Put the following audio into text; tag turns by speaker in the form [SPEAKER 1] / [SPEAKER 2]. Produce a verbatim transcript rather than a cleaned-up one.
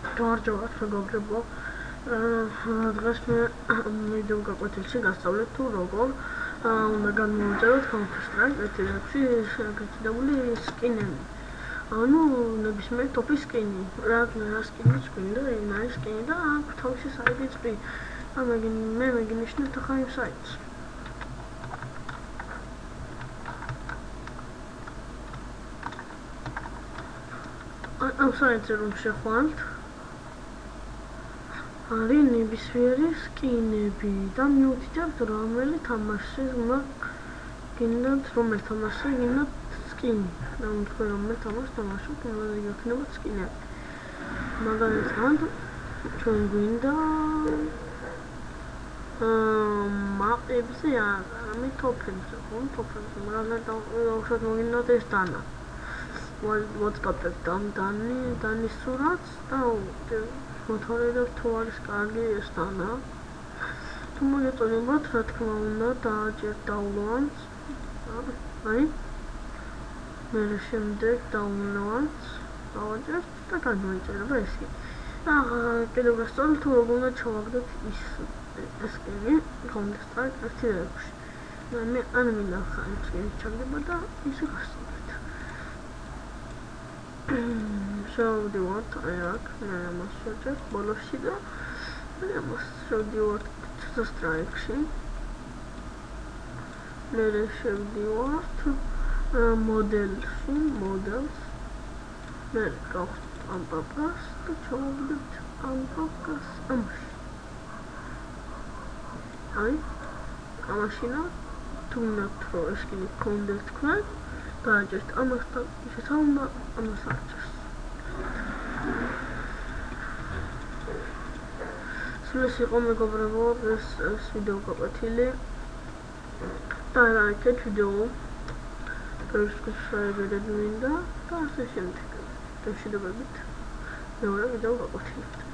[SPEAKER 1] გამარჯობა მეგობრებო. დღეს მე ვიდეო გაკვეთილში გასწავლეთ თუ როგორ უნდა განმოვიწეროთ Counter-Strike ერთ-ერთი გაკეთებული სკინები. ანუ ნებისმიერ ტოპის სკინი. რა რა სკინიც გვინდა, რა სკინი და აქ თავისი საიტიც კი. და მე მეგინიშნებთ ახლა იმ საიტს. ამ საიტზე რომ შეხვალთ არის ნებისმიერი სკინები და მიუთითებთ რომელი თამაშის უნდა გინდათ რომელი თამაშის გინდათ სკინი და თქვენ რომელი თამაშს თამაშობთ უნდა გიქნებათ სკინები. მაგალითად ჩვენ გვინდა მაპებზე არა ტოპებზე ხო ტოპებზე მაგალითად უშუალოდ მოგინდათ ეს დანა what's got the done dani dani surats da motoreda თუ არის კარგი ეს დანა თუ მოგეწონებათ რა თქმა უნდა დააჭერთ downloads აი მე შემდეგ downloads დავაჭერთ და გადმოიწერება ესე და კიდევ გასწავლეთ თუ როგორ უნდა ჩავაგდოთ ის სკინი Counter-Strike ერთეულებში მე არ მინდა ხან სკინი ჩაგდება და ისე გასწავლეთ. შევდივართ აქ მე ამას შევჭერთ ბოლოში და მე ამას შევდივართ Counter-Strike-ში მე შევდივართ მოდელში მოდელს მე გავხსნით ამ პაპას და ჩავაგდეთ ამ პაპას ამაში აი ამაშინა თუ ნათ რო ეს კი კონდეთ თქვენ დააჭერთ ამასთან ისე უნდა ამას აჭერს. სულს იყო მეგობრებო ეს ეს ვიდეო გაკვეთილი და ლაიქეთ ვიდეო subscribe-ი მინდა და ასე შემდეგ. დამშვიდობებით მეორე ვიდეო გაკვეთილით.